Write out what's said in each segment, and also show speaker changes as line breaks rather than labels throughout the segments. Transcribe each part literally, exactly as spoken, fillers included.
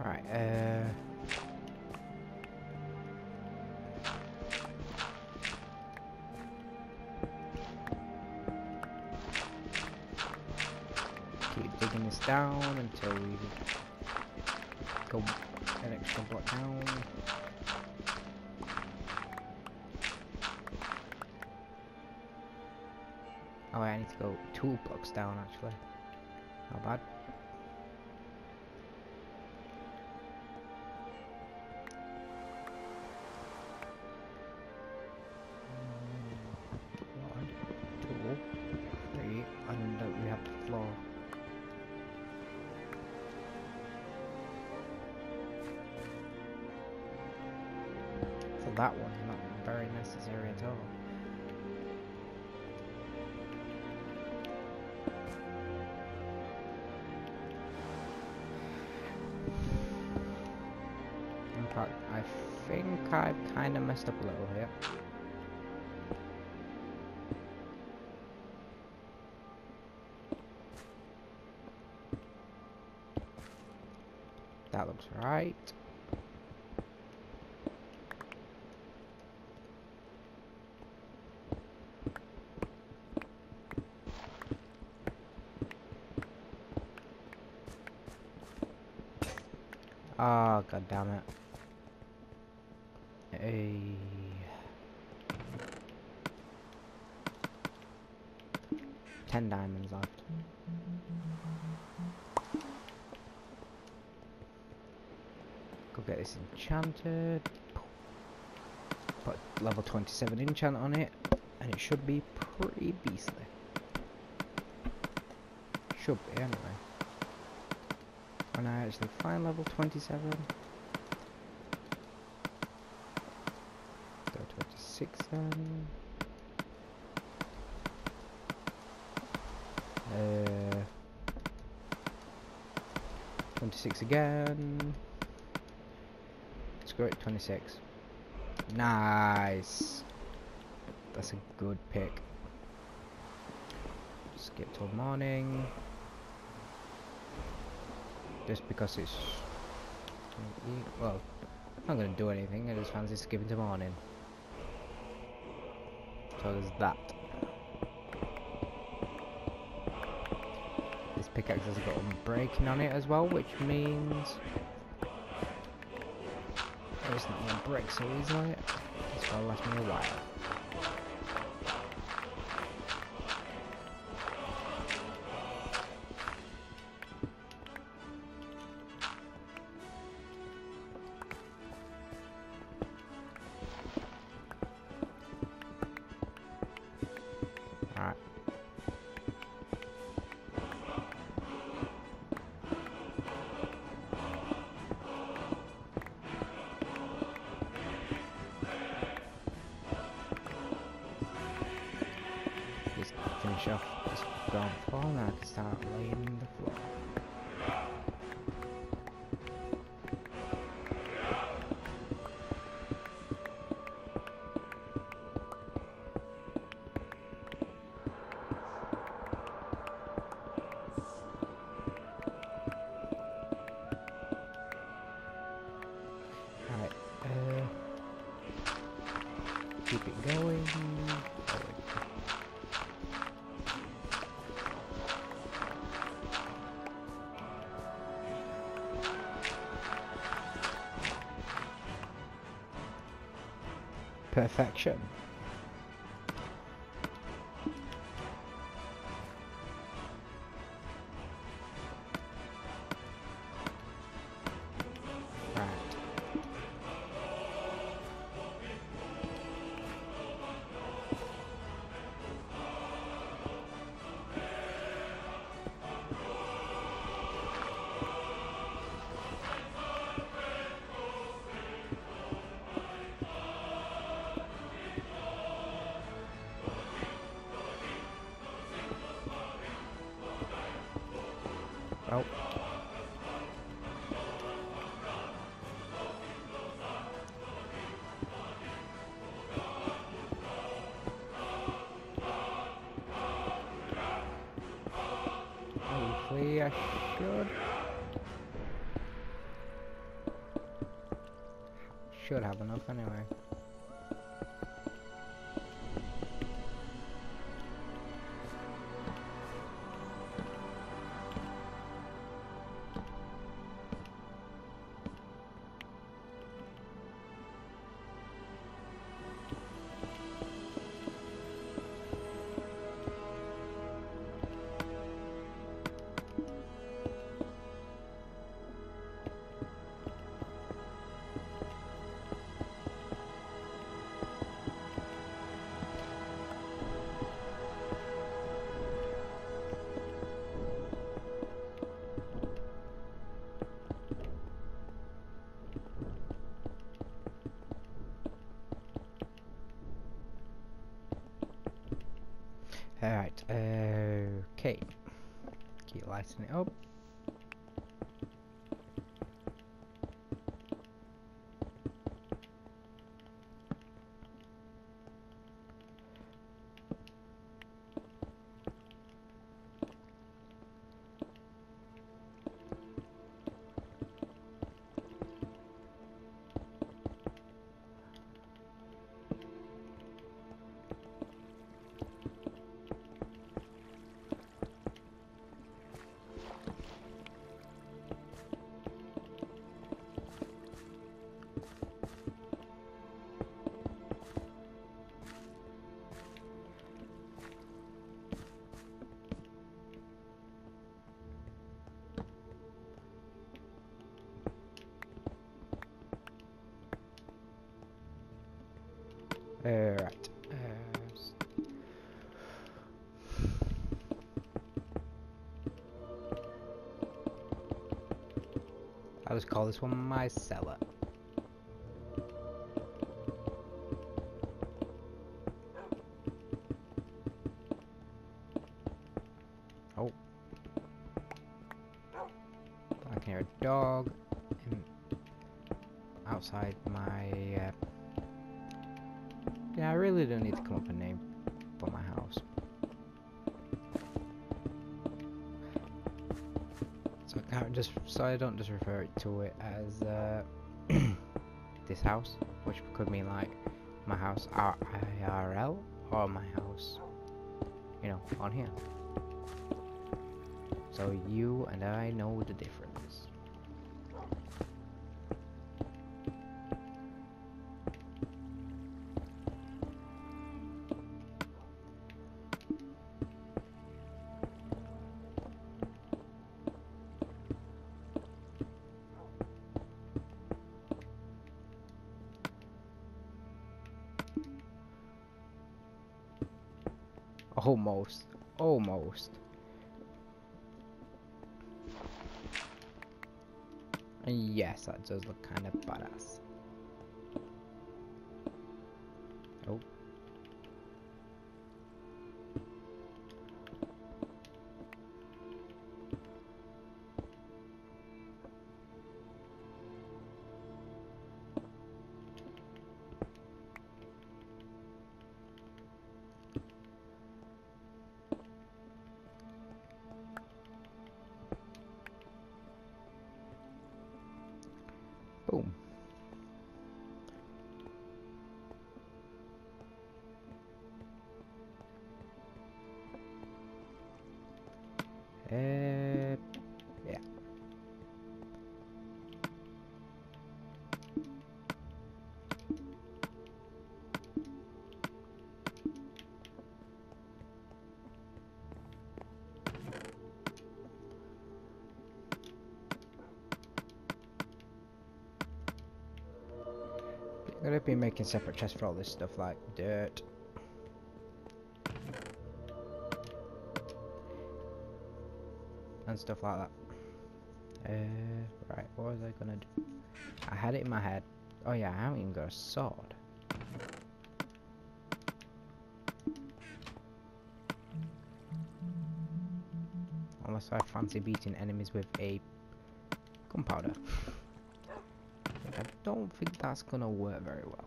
Right, uh... keep digging this down until we go an extra block down. Oh, I need to go two blocks down actually. Not bad. One, two, three, and uh, we have the floor. So that one's not very necessary at all. In fact, I think I've kind of messed up a little here. That looks right. Oh, god damn it. Hey. Ten diamonds left. Go get this enchanted. Put level twenty-seven enchant on it, and it should be pretty beastly. Should be anyway. When I actually find level twenty-seven. Go twenty-six then. Uh, twenty-six again. Let's go at twenty-six. Nice. That's a good pick. Skip till morning. Just because it's well, I'm not gonna do anything. I just fancy skipping to morning. So there's that. This pickaxe has got unbreaking on it as well, which means it's not gonna break so easily. It's gonna last me a while. Alright. Just finish off this ground floor and I can start laying the floor. Alright, uh, keep it going. Perfection. Right. should have enough anyway. Alright, okay. Keep lighting it up. Alright. Uh, I'll just call this one my cellar. Oh. I can hear a dog in, outside my... Uh, Yeah, I really don't need to come up with a name for my house. So I can't just so I don't just refer it to it as uh, this house, which could mean like my house R I R L or my house, you know, on here. So you and I know the difference. Almost. Almost. And yes, that does look kind of badass. Oh. Boom. Uh, yeah. I'm gonna be making separate chests for all this stuff like dirt. And stuff like that. Uh, right, what was I gonna do? I had it in my head. Oh yeah, I haven't even got a sword. Unless I fancy beating enemies with a gunpowder. I don't think that's gonna work very well.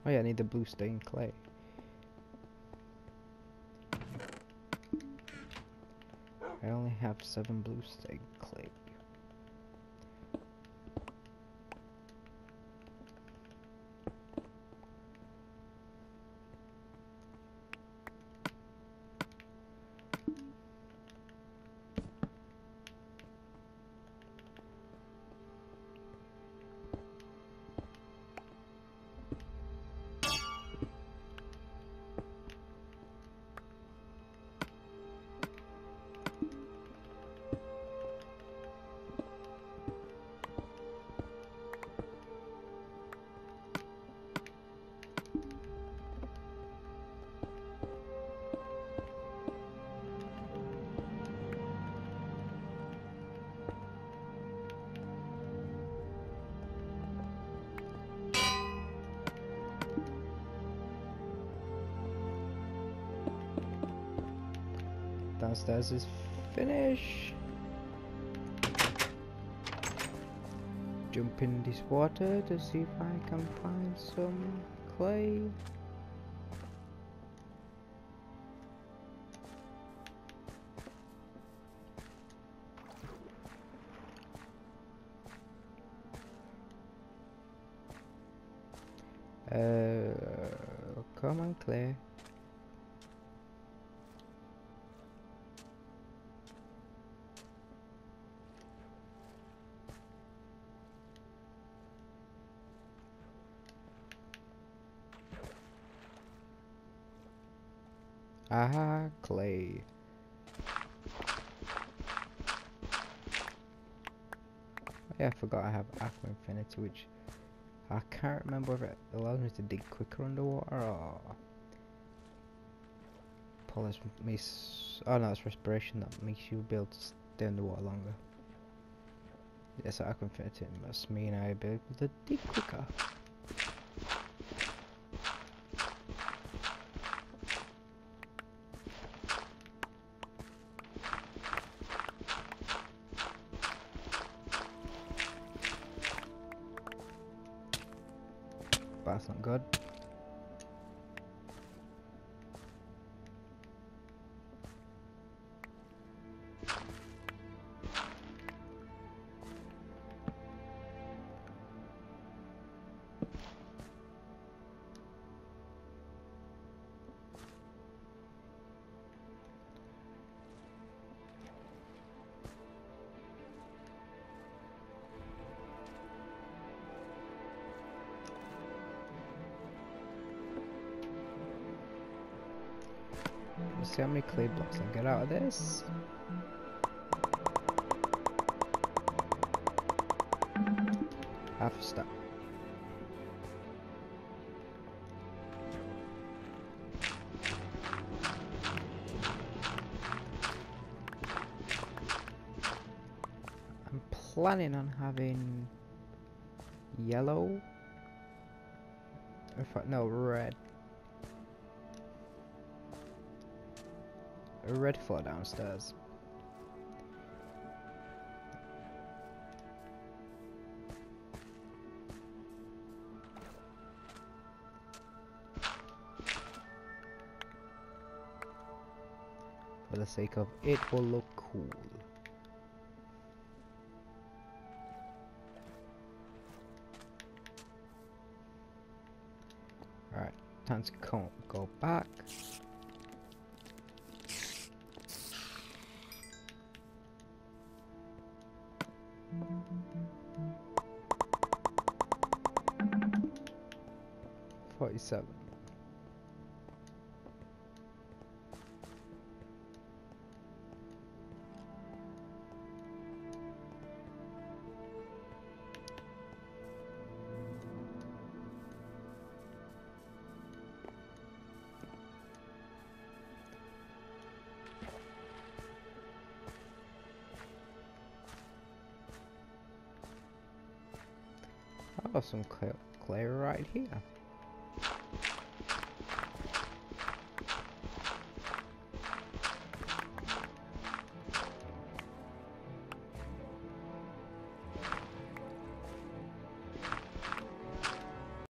Oh yeah, I need the blue stained clay. I only have seven blue stained clay. Downstairs is finished. Jump in this water to see if I can find some clay. Uh, come on, Claire. Aha, clay. Yeah, I forgot I have Aqua Infinity, which I can't remember if it allows me to dig quicker underwater or polish me. Oh no, it's respiration that makes you be able to stay underwater longer. Yes, yeah, so Aqua Infinity must mean I'll be able to dig quicker. But that's not good. Let's see how many clay blocks I can get out of this. Half a stack. I'm planning on having yellow. In fact, no, red. A red floor downstairs. For the sake of it will look cool. Alright, time to go, go back. Forty-seven. I've got some clay, clay right here.